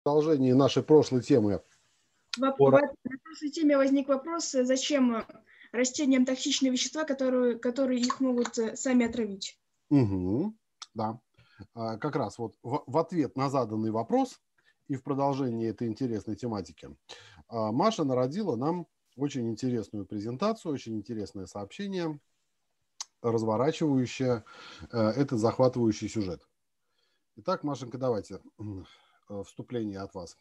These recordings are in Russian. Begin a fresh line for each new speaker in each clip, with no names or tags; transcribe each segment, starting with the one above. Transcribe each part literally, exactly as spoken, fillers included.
продолжении нашей прошлой темы.
В, в, на прошлой теме возник вопрос, зачем растениям токсичные вещества, которые, которые их могут сами отравить.
Угу, да. Как раз вот в, в ответ на заданный вопрос и в продолжении этой интересной тематики Маша народила нам очень интересную презентацию, очень интересное сообщение, разворачивающее этот захватывающий сюжет. Итак, Машенька, давайте вступление от вас.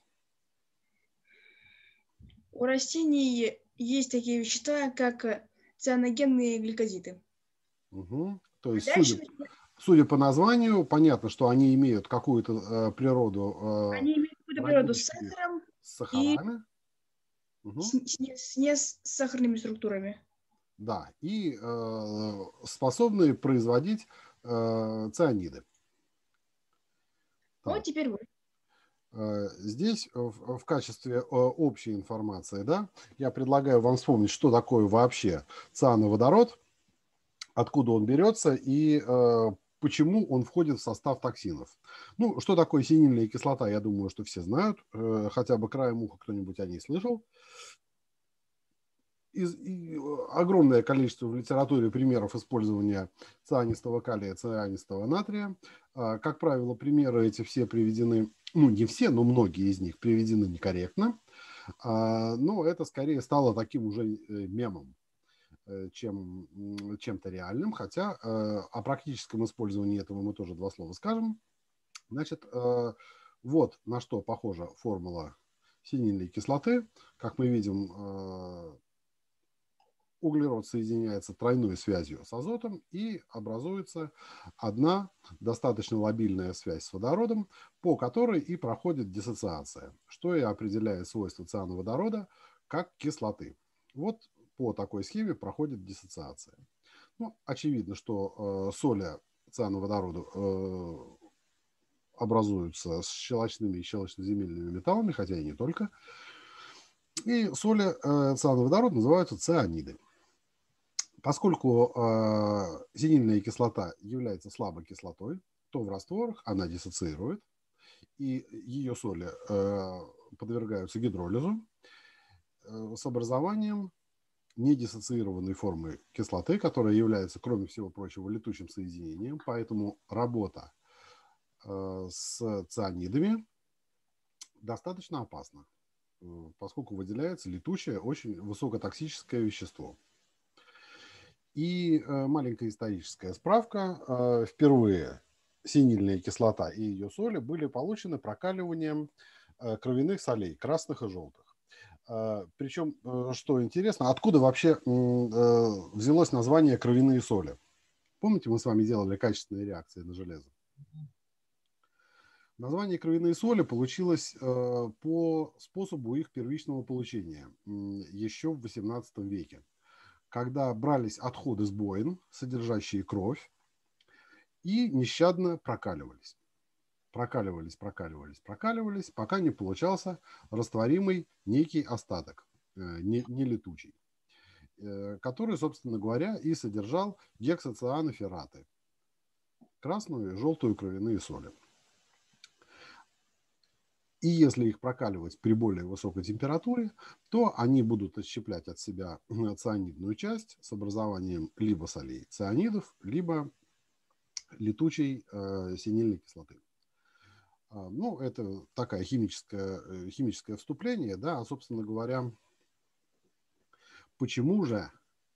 У растений есть такие вещества, как цианогенные гликозиды.
Угу. То есть,
Дальше...
судя, судя по названию, понятно, что они имеют какую-то э, природу. Э,
они имеют какую-то природу с сахаром
с сахарами.
И
угу.
с, с, с не с сахарными структурами.
Да, и э, способны производить э, цианиды.
Вот теперь вы.
Здесь в, в качестве общей информации, да, я предлагаю вам вспомнить, что такое вообще циановодород, откуда он берется и э, почему он входит в состав токсинов. Ну, что такое синильная кислота, я думаю, что все знают, э, хотя бы краем уха кто-нибудь о ней слышал. Из, и, огромное количество в литературе примеров использования цианистого калия, цианистого натрия. А, как правило, примеры эти все приведены, ну не все, но многие из них приведены некорректно. А, но это скорее стало таким уже мемом, чем чем-то реальным. Хотя о практическом использовании этого мы тоже два слова скажем. Значит, вот на что похожа формула синильной кислоты. Как мы видим, углерод соединяется тройной связью с азотом и образуется одна достаточно лобильная связь с водородом, по которой и проходит диссоциация, что и определяет свойства циановодорода как кислоты. Вот по такой схеме проходит диссоциация. Ну, очевидно, что э, соли циановодорода э, образуются с щелочными и щелочноземельными металлами, хотя и не только. И соли э, циановодорода называются цианиды. Поскольку э, синильная кислота является слабой кислотой, то в растворах она диссоциирует, и ее соли э, подвергаются гидролизу э, с образованием недиссоциированной формы кислоты, которая является, кроме всего прочего, летучим соединением, поэтому работа э, с цианидами достаточно опасна, э, поскольку выделяется летучее, очень высокотоксическое вещество. И э, маленькая историческая справка. Э, впервые синильная кислота и ее соли были получены прокаливанием э, кровяных солей, красных и желтых. Э, причем, э, что интересно, откуда вообще э, взялось название кровяные соли? Помните, мы с вами делали качественные реакции на железо? Название кровяные соли получилось э, по способу их первичного получения э, еще в восемнадцатом веке, когда брались отходы с боин, содержащие кровь, и нещадно прокаливались. Прокаливались, прокаливались, прокаливались, пока не получался растворимый некий остаток, не, не летучий, который, собственно говоря, и содержал гексоцианоферраты, красную и желтую кровяные соли. И если их прокаливать при более высокой температуре, то они будут отщеплять от себя цианидную часть с образованием либо солей цианидов, либо летучей э, синильной кислоты. А, ну, это такая химическое, химическое вступление, да, а, собственно говоря, почему же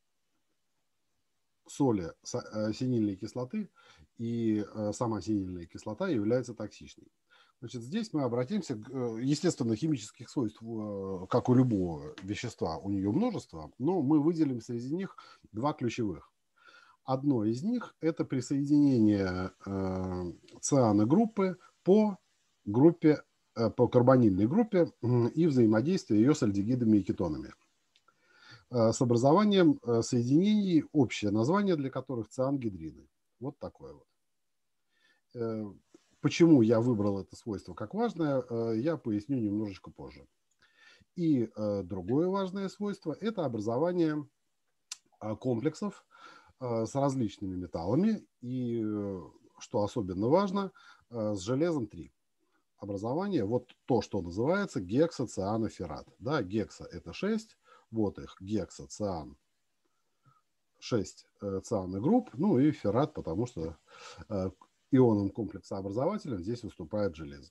соли э, синильной кислоты и э, сама синильная кислота является токсичной? Значит, здесь мы обратимся к, естественно, химических свойств, как у любого вещества, у нее множество, но мы выделим среди них два ключевых. Одно из них – это присоединение э, цианогруппы по группе, э, по карбонильной группе э, и взаимодействие ее с альдегидами и кетонами. Э, с образованием э, соединений, общее название для которых циангидрины. Вот такое вот. Э, Почему я выбрал это свойство как важное, я поясню немножечко позже. И другое важное свойство – это образование комплексов с различными металлами и, что особенно важно, с железом три. образования вот то, что называется гексоцианоферрат. Да, гекса – это шесть, вот их гексоциан, шесть э, цианных групп, ну и феррат, потому что э, ионом комплексообразователем здесь выступает железо.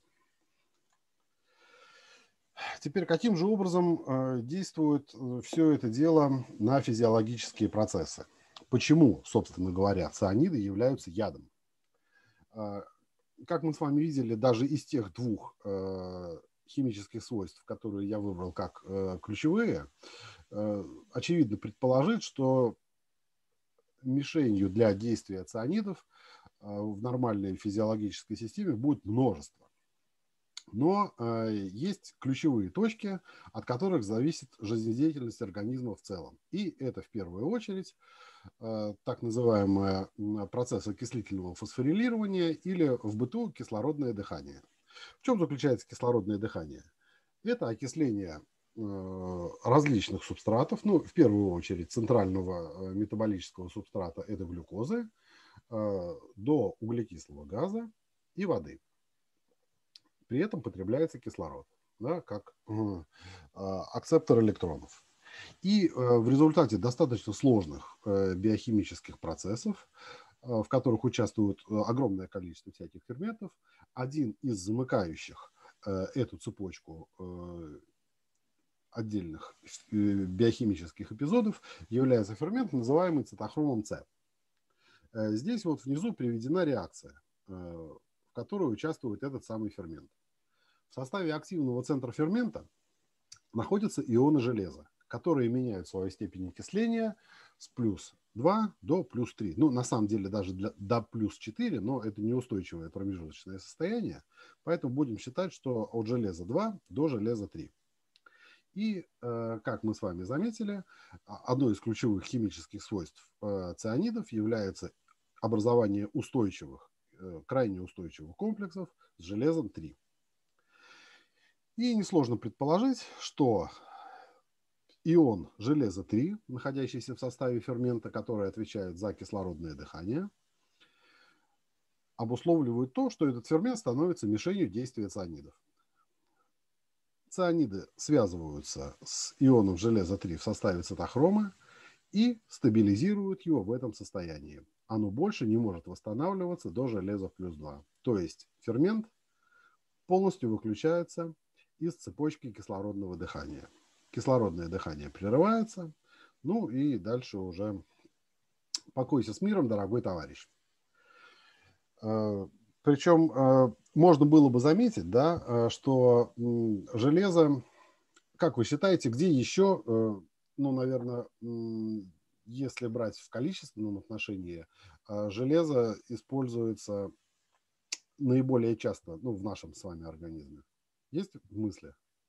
Теперь, каким же образом э, действует э, все это дело на физиологические процессы? Почему, собственно говоря, цианиды являются ядом? Э, как мы с вами видели, даже из тех двух э, химических свойств, которые я выбрал как э, ключевые, э, очевидно предположить, что мишенью для действия цианидов э, в нормальной физиологической системе будет множество. Но э, есть ключевые точки, от которых зависит жизнедеятельность организма в целом. И это в первую очередь э, так называемый процесс окислительного фосфорилирования или в быту кислородное дыхание. В чем заключается кислородное дыхание? Это окисление э, различных субстратов, ну, в первую очередь центрального э, метаболического субстрата – это глюкозы, э, до углекислого газа и воды. При этом потребляется кислород, да, как э, акцептор электронов. И э, в результате достаточно сложных э, биохимических процессов, э, в которых участвует э, огромное количество всяких ферментов, один из замыкающих э, эту цепочку э, отдельных э, биохимических эпизодов является фермент, называемый цитохромом С. Э, здесь вот внизу приведена реакция, э, в которой участвует этот самый фермент. В составе активного центра фермента находятся ионы железа, которые меняют свою степень окисления с плюс два до плюс три. Ну, на самом деле, даже для, до плюс четыре, но это неустойчивое промежуточное состояние. Поэтому будем считать, что от железа два до железа три. И, э, как мы с вами заметили, одно из ключевых химических свойств э, цианидов является образование устойчивых, э, крайне устойчивых комплексов с железом три. И несложно предположить, что ион железа три, находящийся в составе фермента, который отвечает за кислородное дыхание, обусловливает то, что этот фермент становится мишенью действия цианидов. Цианиды связываются с ионом железа три в составе цитохрома и стабилизируют его в этом состоянии. Оно больше не может восстанавливаться до железа плюс два. То есть фермент полностью выключается из цепочки кислородного дыхания. Кислородное дыхание прерывается, ну и дальше уже покойся с миром, дорогой товарищ. Причем можно было бы заметить, да, что железо, как вы считаете, где еще, ну, наверное, если брать в количественном отношении, железо используется наиболее часто, ну, в нашем с вами организме? Есть мысли?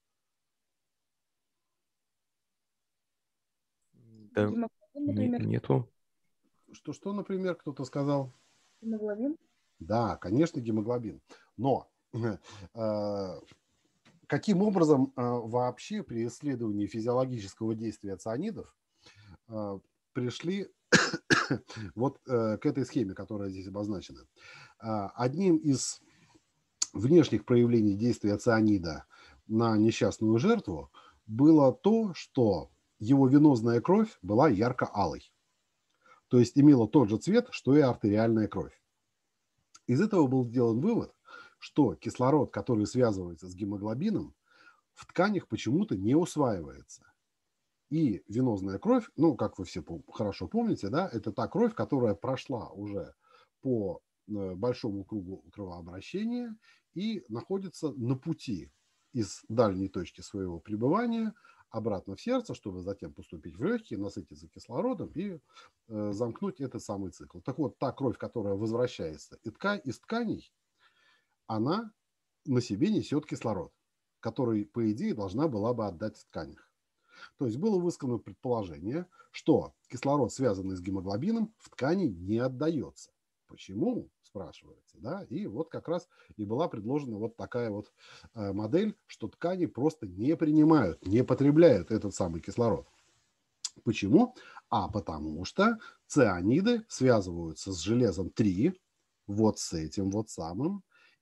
Да, не, нету.
Что-что, например, кто-то сказал?
Гемоглобин?
Да, конечно, гемоглобин. Но э, каким образом э, вообще при исследовании физиологического действия цианидов э, пришли вот э, к этой схеме, которая здесь обозначена? Э, одним из внешних проявлений действия цианида на несчастную жертву было то, что его венозная кровь была ярко-алой. То есть имела тот же цвет, что и артериальная кровь. Из этого был сделан вывод, что кислород, который связывается с гемоглобином, в тканях почему-то не усваивается. И венозная кровь, ну, как вы все хорошо помните, да, это та кровь, которая прошла уже по большому кругу кровообращения и находится на пути из дальней точки своего пребывания обратно в сердце, чтобы затем поступить в легкие, насытиться кислородом и э, замкнуть этот самый цикл. Так вот, та кровь, которая возвращается из тканей, она на себе несет кислород, который, по идее, должна была бы отдать в тканях. То есть было высказано предположение, что кислород, связанный с гемоглобином, в ткани не отдается. Почему, спрашивается, да? И вот как раз и была предложена вот такая вот э, модель, что ткани просто не принимают, не потребляют этот самый кислород. Почему? А потому что цианиды связываются с железом три, вот с этим вот самым,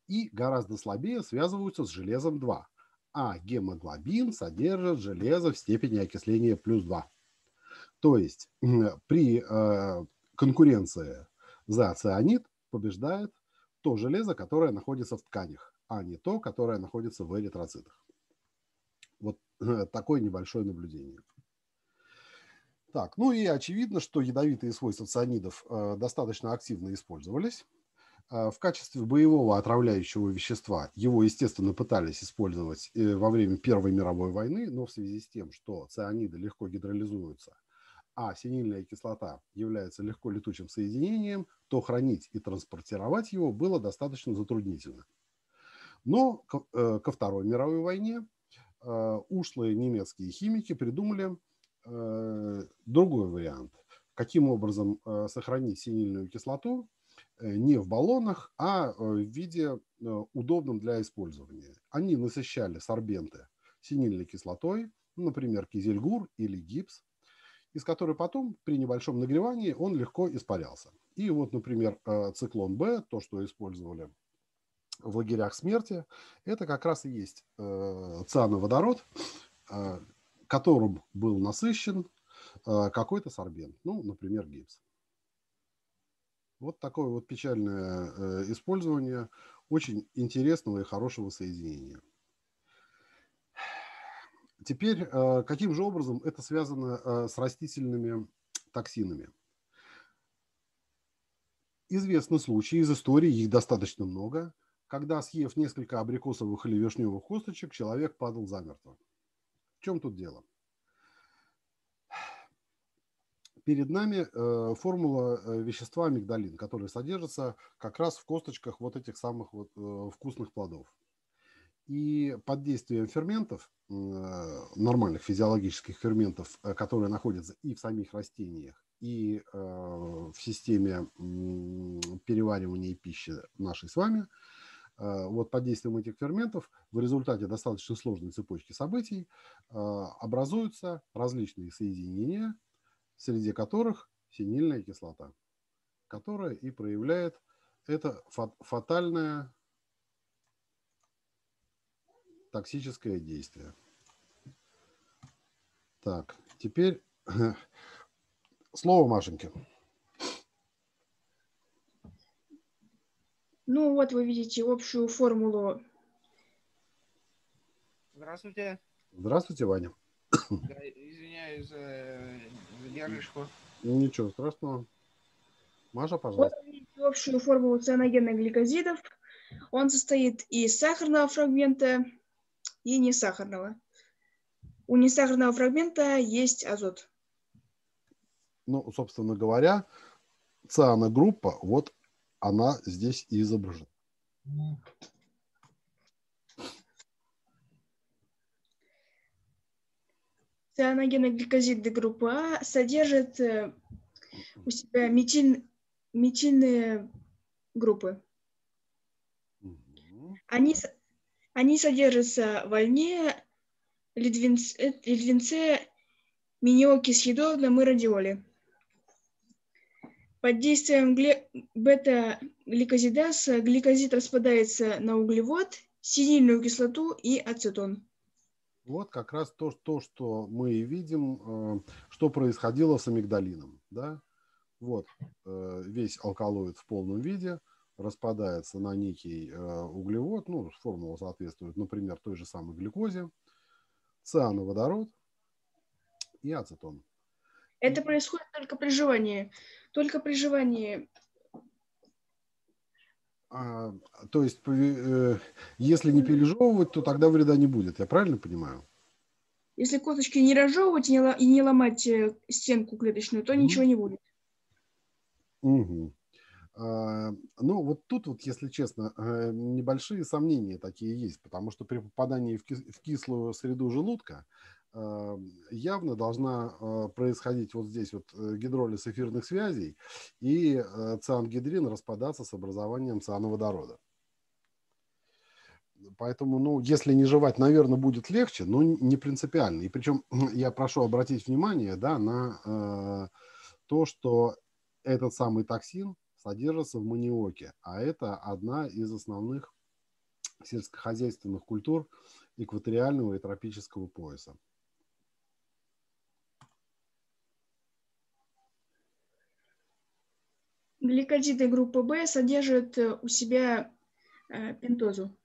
и гораздо слабее связываются с железом два. А гемоглобин содержит железо в степени окисления плюс два. То есть при э, конкуренции за цианид побеждает то железо, которое находится в тканях, а не то, которое находится в эритроцитах. Вот э, такое небольшое наблюдение. Так, ну и очевидно, что ядовитые свойства цианидов э, достаточно активно использовались. Э, в качестве боевого отравляющего вещества его, естественно, пытались использовать э, во время Первой мировой войны, но в связи с тем, что цианиды легко гидролизуются, а синильная кислота является легко летучим соединением, то хранить и транспортировать его было достаточно затруднительно. Но э, ко Второй мировой войне э, ушлые немецкие химики придумали другой вариант. Каким образом сохранить синильную кислоту не в баллонах, а в виде удобном для использования. Они насыщали сорбенты синильной кислотой, например, кизельгур или гипс, из которой потом при небольшом нагревании он легко испарялся. И вот, например, циклон Б, то, что использовали в лагерях смерти, это как раз и есть циановодород, которым был насыщен э, какой-то сорбент, ну, например, гипс. Вот такое вот печальное э, использование очень интересного и хорошего соединения. Теперь, э, каким же образом это связано э, с растительными токсинами? Известны случаи из истории, их достаточно много, когда, съев несколько абрикосовых или вишневых косточек, человек падал замертво. В чем тут дело? Перед нами э, формула э, вещества амигдалин, которая содержится как раз в косточках вот этих самых вот, э, вкусных плодов. И под действием ферментов, э, нормальных физиологических ферментов, э, которые находятся и в самих растениях, и э, в системе э, переваривания пищи нашей с вами, э, вот под действием этих ферментов в результате достаточно сложной цепочки событий э, образуются различные соединения, среди которых синильная кислота, которая и проявляет это фатальное токсическое действие. Так, теперь слово Машеньке.
Ну вот вы видите общую формулу.
Здравствуйте.
Здравствуйте, Ваня.
Да, извиняюсь за задержку.
Ничего страшного. Маша, пожалуйста.
Вот вы видите общую формулу цианогенных гликозидов. Он состоит из сахарного фрагмента и несахарного. У несахарного фрагмента есть азот.
Ну, собственно говоря, цианогруппа, вот она здесь и изображена.
Цианогенные гликозиды группы А содержат у себя метиль, метильные группы.
Угу.
Они, они содержатся в льне, литвинце, литвинце миниоке-съедобном и радиоле. Под действием бета-гликозидаза гликозид распадается на углевод, синильную кислоту и ацетон.
Вот как раз то, то, что мы видим, что происходило с амигдалином. Да? Вот весь алкалоид в полном виде распадается на некий углевод, ну, формула соответствует, например, той же самой глюкозе, циановодород и ацетон.
Это происходит только при жевании. Только при жевании.
А, то есть, э, если не пережевывать, то тогда вреда не будет. Я правильно понимаю?
Если косточки не разжевывать и не, и не ломать стенку клеточную, то mm-hmm. ничего не будет.
Угу. А, ну, вот тут, вот, если честно, небольшие сомнения такие есть, потому что при попадании в, кис- в кислую среду желудка явно должна происходить вот здесь вот гидролиз эфирных связей и циангидрин распадаться с образованием циановодорода. Поэтому, ну, если не жевать, наверное, будет легче, но не принципиально. И причем я прошу обратить внимание, да, на э, то, что этот самый токсин содержится в маниоке, а это одна из основных сельскохозяйственных культур экваториального и тропического пояса.
Гликозиды группы В содержат у себя э, пентозу.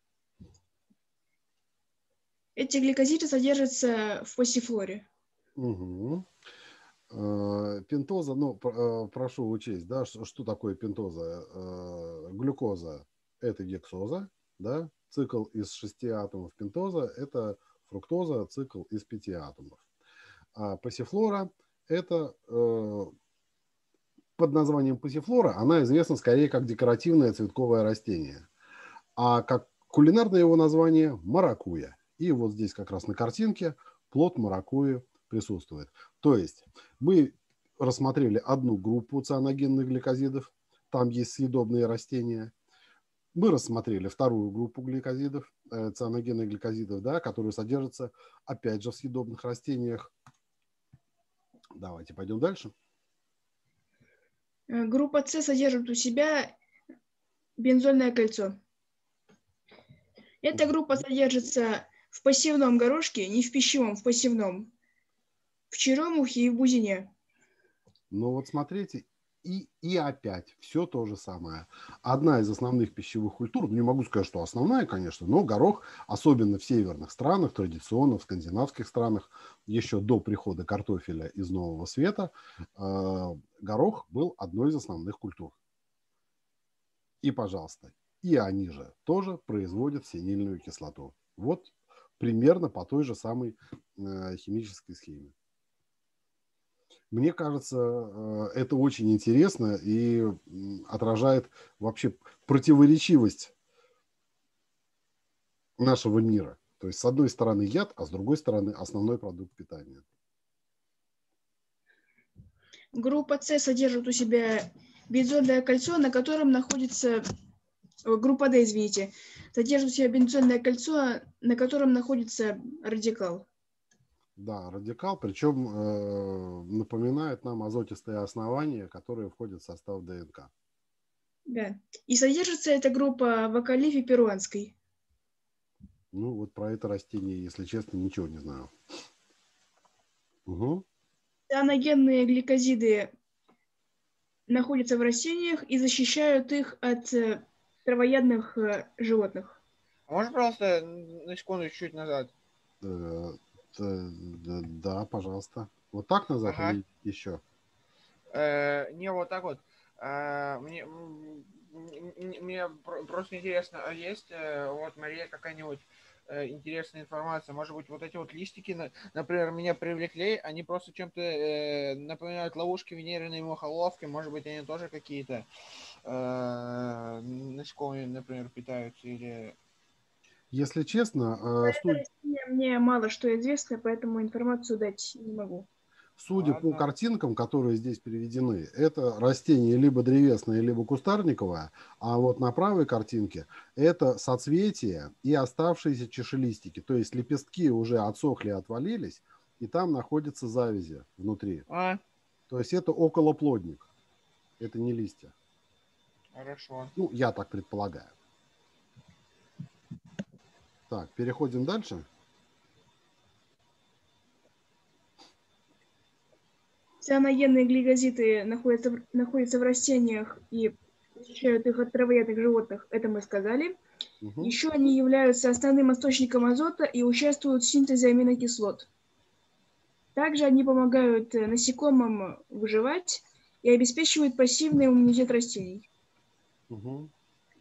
Эти гликозиды содержатся в пассифлоре.
Угу. Пентоза, ну, прошу учесть, да, что, что такое пентоза? Глюкоза – это гексоза, да, цикл из шести атомов пентоза – это фруктоза, цикл из пяти атомов. А пассифлора – это под названием пассифлора, она известна скорее как декоративное цветковое растение, а как кулинарное его название – маракуйя. И вот здесь как раз на картинке плод маракуйи присутствует. То есть мы рассмотрели одну группу цианогенных гликозидов, там есть съедобные растения. Мы рассмотрели вторую группу гликозидов, э, цианогенных гликозидов, да, которые содержатся опять же в съедобных растениях. Давайте пойдем дальше.
Группа С содержит у себя бензольное кольцо. Эта группа содержится в пассивном горошке, не в пищевом, в пассивном, в черемухе и в бузине.
Ну вот смотрите, и, и опять все то же самое. Одна из основных пищевых культур, не могу сказать, что основная, конечно, но горох, особенно в северных странах, традиционно в скандинавских странах, еще до прихода картофеля из Нового Света, э, горох был одной из основных культур. И, пожалуйста, и они же тоже производят синильную кислоту. Вот примерно по той же самой э, химической схеме. Мне кажется, это очень интересно и отражает вообще противоречивость нашего мира. То есть, с одной стороны яд, а с другой стороны основной продукт питания.
Группа С содержит у себя бензольное кольцо, на котором находится... Группа Д, извините, содержит у себя бензольное кольцо, на котором находится радикал.
Да, радикал, причем э, напоминает нам азотистые основания, которые входят в состав ДНК.
Да. И содержится эта группа в акалифе перуанской.
Ну, вот про это растение, если честно, ничего не знаю. Угу.
Цианогенные гликозиды находятся в растениях и защищают их от э, травоядных э, животных.
А можно, пожалуйста, на секунду чуть назад?
Э, да, да, пожалуйста. Вот так назад
Ага.
или еще?
Э, не, вот так вот. Э, мне, мне просто интересно, а есть э, вот, Мария, какая-нибудь э, интересная информация? Может быть, вот эти вот листики, например, меня привлекли, они просто чем-то э, напоминают ловушки венериной мухоловки, может быть, они тоже какие-то э, насекомые, например, питаются или...
Если честно,
Про
э,
это
суд...
растение мне мало что известно, поэтому информацию дать не могу.
Судя
Ладно.
по картинкам, которые здесь приведены, это растение либо древесное, либо кустарниковое, а вот на правой картинке это соцветие и оставшиеся чашелистики, то есть лепестки уже отсохли, отвалились, и там находятся завязи внутри.
А,
То есть это околоплодник, это не листья.
хорошо.
Ну, я так предполагаю. Так, переходим дальше.
Цианогенные гликозиды находятся в, находятся в растениях и защищают их от травоядных животных, это мы сказали.
Угу.
Еще они являются основным источником азота и участвуют в синтезе аминокислот. Также они помогают насекомым выживать и обеспечивают пассивный иммунитет растений.
Угу.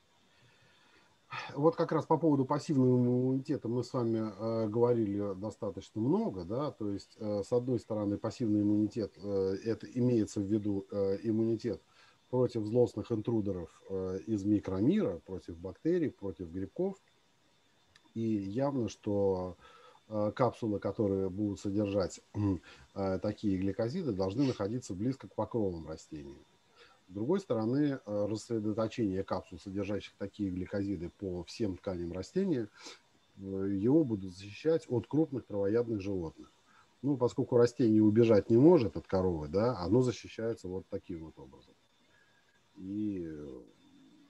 Вот как раз по поводу пассивного иммунитета мы с вами э, говорили достаточно много, да, то есть э, с одной стороны пассивный иммунитет, э, это имеется в виду э, иммунитет против злостных интрудеров э, из микромира, против бактерий, против грибков, и явно, что э, капсулы, которые будут содержать э, такие гликозиды, должны находиться близко к покровам растений. С другой стороны, рассредоточение капсул, содержащих такие гликозиды по всем тканям растения, его будут защищать от крупных травоядных животных. Ну, поскольку растение убежать не может от коровы, да, оно защищается вот таким вот образом. И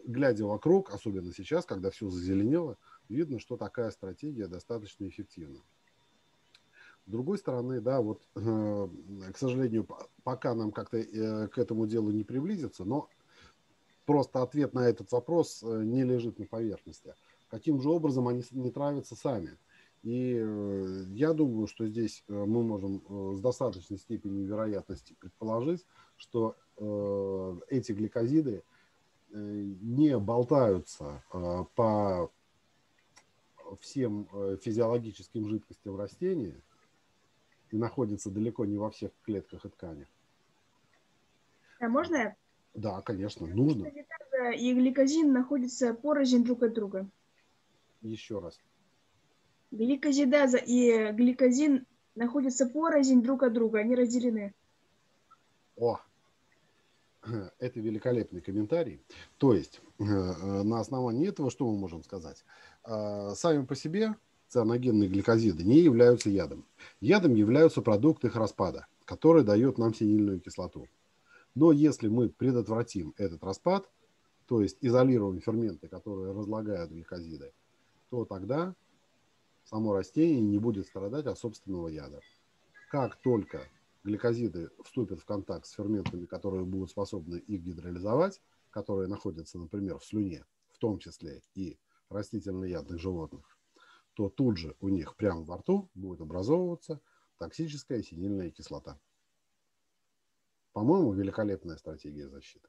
глядя вокруг, особенно сейчас, когда все зазеленело, видно, что такая стратегия достаточно эффективна. С другой стороны, да, вот, э, к сожалению, пока нам как-то э, к этому делу не приблизиться, но просто ответ на этот вопрос не лежит на поверхности. Каким же образом они не травятся сами? И э, я думаю, что здесь мы можем э, с достаточной степенью вероятности предположить, что э, эти гликозиды э, не болтаются э, по всем э, физиологическим жидкостям растения и находятся далеко не во всех клетках и тканях.
А можно я?
Да, конечно, нужно.
Гликозидаза и гликозин находятся порознь друг от друга.
Еще раз.
Гликозидаза и гликозин находятся порознь друг от друга, они разделены.
О, это великолепный комментарий. То есть, на основании этого что мы можем сказать? Сами по себе цианогенные гликозиды не являются ядом. Ядом являются продукты их распада, который дает нам синильную кислоту. Но если мы предотвратим этот распад, то есть изолируем ферменты, которые разлагают гликозиды, то тогда само растение не будет страдать от собственного яда. Как только гликозиды вступят в контакт с ферментами, которые будут способны их гидролизовать, которые находятся, например, в слюне, в том числе и растительноядных животных, то тут же у них прямо во рту будет образовываться токсическая синильная кислота. По-моему, великолепная стратегия защиты.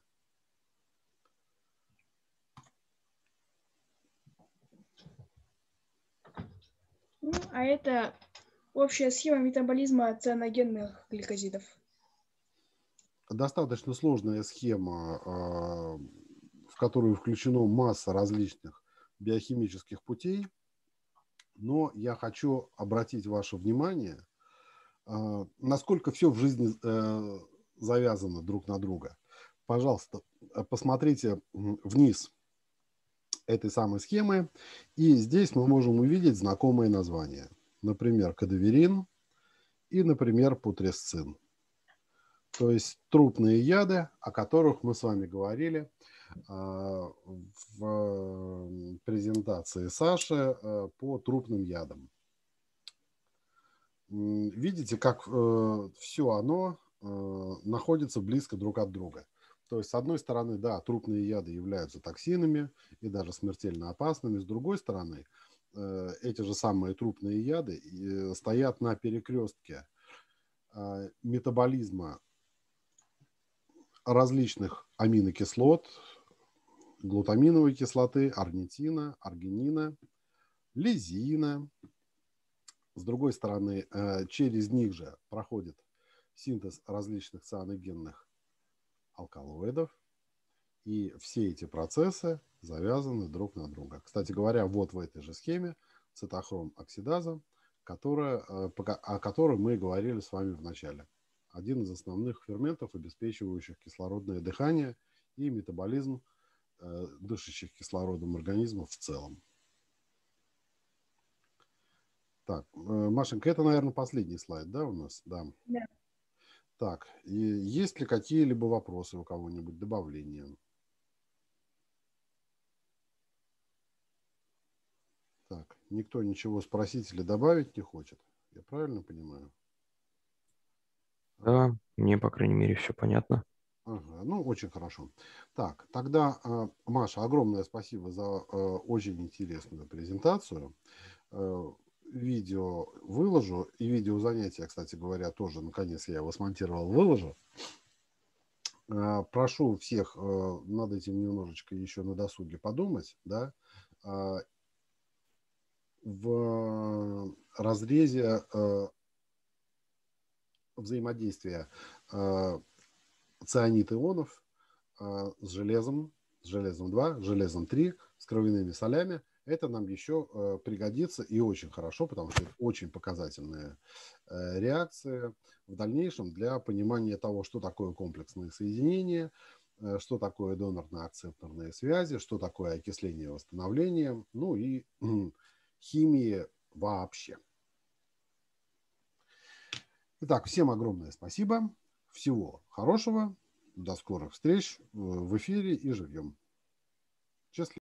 Ну, а это общая схема метаболизма цианогенных гликозидов.
Достаточно сложная схема, в которую включена масса различных биохимических путей, но я хочу обратить ваше внимание, насколько все в жизни завязано друг на друга. Пожалуйста, посмотрите вниз этой самой схемы, и здесь мы можем увидеть знакомые названия. Например, кадаверин и, например, путресцин. То есть трупные яды, о которых мы с вами говорили в презентации Саши по трупным ядам. Видите, как все оно находится близко друг от друга. То есть, с одной стороны, да, трупные яды являются токсинами и даже смертельно опасными. С другой стороны, эти же самые трупные яды стоят на перекрестке метаболизма различных аминокислот, глутаминовой кислоты, орнитина, аргинина, лизина. С другой стороны, через них же проходит синтез различных цианогенных алкалоидов. И все эти процессы завязаны друг на друга. Кстати говоря, вот в этой же схеме цитохром-оксидаза, которая, о которой мы говорили с вами в начале. Один из основных ферментов, обеспечивающих кислородное дыхание и метаболизм э, дышащих кислородом организмов в целом. Так, э, Машенька, это, наверное, последний слайд, да, у нас? Да.
Да.
Так, и есть ли какие-либо вопросы у кого-нибудь, добавления? Так, никто ничего спросить или добавить не хочет? Я правильно понимаю?
Да, мне, по крайней мере, все понятно.
Ага, ну, очень хорошо. Так, тогда, Маша, огромное спасибо за очень интересную презентацию. Видео выложу, и видео занятия, кстати говоря, тоже, наконец, я его смонтировал, выложу. Прошу всех над этим немножечко еще на досуге подумать, да, в разрезе взаимодействия цианид-ионов с железом, с железом два, с железом три, с кровяными солями. Это нам еще пригодится и очень хорошо, потому что это очень показательная реакция в дальнейшем для понимания того, что такое комплексные соединения, что такое донорно-акцепторные связи, что такое окисление и восстановление, ну и химии вообще. Итак, всем огромное спасибо. Всего хорошего. До скорых встреч в эфире и живьем. Счастливо.